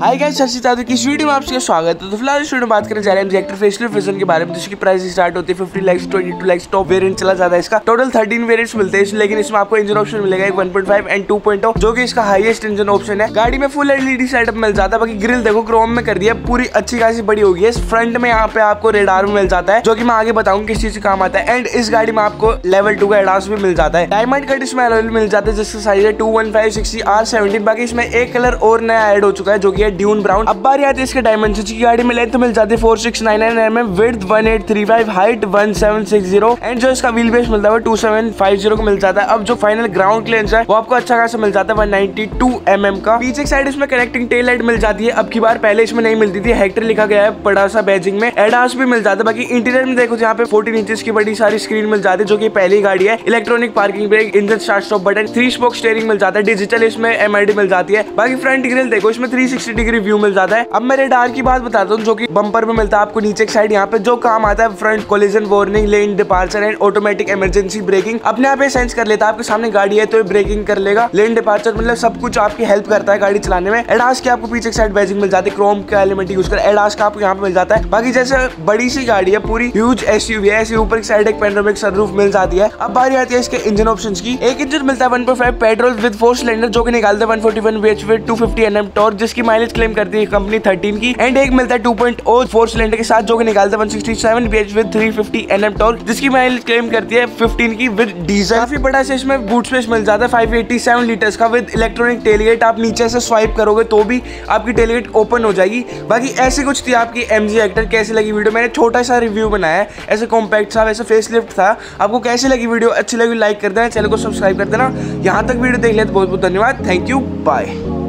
Hi guys, हर्षित की इस video में आपका स्वागत है। तो फिलहाल इस वीडियो में बात करने जा रहे हैं रिएक्टर फेसलिफ्ट वर्जन के बारे में, जिसकी प्राइस स्टार्ट होती है 50 लाख 22 लाख। टॉप वेरिएंट चला जाता है इसका। टोटल 13 वेरिएंट्स मिलते हैं, लेकिन इसमें आपको इंजन ऑप्शन मिलेगा एक 1.5 एंड 2.0, जो कि इसका हाईएस्ट इंजन ऑप्शन है। गाड़ी में फुल एलईडी सेटअप मिल जाता है। बाकी ग्रिल देखो क्रोम में कर दिया, पूरी अच्छी खासी बड़ी होगी है। फ्रंट में यहाँ पे आपको रेडार मिल जाता है, जो कि मैं आगे बताऊंगा किस चीज से काम आता है। एंड इस गाड़ी में आपको लेवल 2 का एडास भी मिल जाता है। डायमंड कट इसमें अलॉय मिल जाता है, जिसका साइज है 215/60 R17। बाकी इसमें एक कलर और नया ऐड हो चुका है, जो कि है ड्यून ब्राउन। अब बारी आती है इसके डायमेंशन की। गाड़ी में लेंथ मिल जाती है 4699 mm, विड्थ 1835, हाइट 1760 एंड जो इसका व्हील बेस मिलता है 2750 को मिल जाता है। अब जो फाइनल ग्राउंड क्लियरेंस है वो आपको अच्छा खासा मिल जाता है 192 mm का। पीछे साइड इसमें कनेक्टिंग टेल लाइट मिल जाती है। अब की बार पहले इसमें नहीं मिलती थी, हेक्टर लिखा गया है बड़ा सा बैजिंग में। एडास भी मिल जाता है। बाकी इंटीरियर में देखो, यहाँ पे 14 इंचेस की बड़ी सारी स्क्रीन मिल जाती है, जो कि पहली गाड़ी है। Electronic parking brake, engine start stop button, 3 spoke steering मिल जाता है। डिजिटल इसमें एमआईडी मिल जाती है। बाकी फ्रंट ग्रिल देखो, इसमें 360 डिग्री व्यू मिल जाता है। अब मैं रेडार की बात बताता हूँ, जो कि बम्पर में मिलता है आपको नीचे की साइड। यहाँ पे जो काम आता है front collision warning, lane departure and automatic emergency braking. अपने आप ये सेंस कर लेता है, आपके सामने गाड़ी है तो ये ब्रेकिंग कर लेगा। लेन डिपार्चर मतलब सब कुछ आपकी हेल्प करता है गाड़ी चलाने में। एडास की आपको पीछे की साइड बैजिंग मिल जाती है, क्रोम का एलिमेंट यूज कर एडास का आपको यहाँ पे मिल जाता है। बाकी जैसे बड़ी सी गाड़ी है, पूरी ह्यूज एसयूवी है, ऐसे ऊपर की साइड एक पैनोरामिक सनरूफ मिल जाती है। अब बारी आती है इसके इंजन ऑप्शंस की। एक इंजन मिलता है 1.5 पेट्रोल विद 4 सिलेंडर, जो कि निकालता है 141 bhp विद 250 Nm टॉर्क, जिसकी माइलेज क्लेम करती है कंपनी 13 की। एंड एक मिलता है 2.0 4 सिलेंडर के साथ, जो कि निकालता है 167 bhp विद 350 Nm टॉर्क, जिसकी माइलेज क्लेम करती है 15 की विद डीजल। काफी बड़ा से इसमें बूट स्पेस मिल जाता है 587 लीटर्स का विद इलेक्ट्रॉनिक टेलगेट। आप नीचे से स्वाइप करोगे तो भी आपकी टेलगेट ओपन हो जाएगी। बाकी ऐसी कुछ थी आपकी MG हेक्टर। कैसी लगी वीडियो? मैंने छोटा सा रिव्यू बनाया है, ऐसे कॉम्पैक्ट था, वैसे फेसलिफ्ट था। आपको कैसी लगी वीडियो? अच्छी लगी लाइक कर देना, चैनल को सब्सक्राइब कर देना। यहाँ तक वीडियो देख लिया तो बहुत बहुत धन्यवाद। Thank you, bye.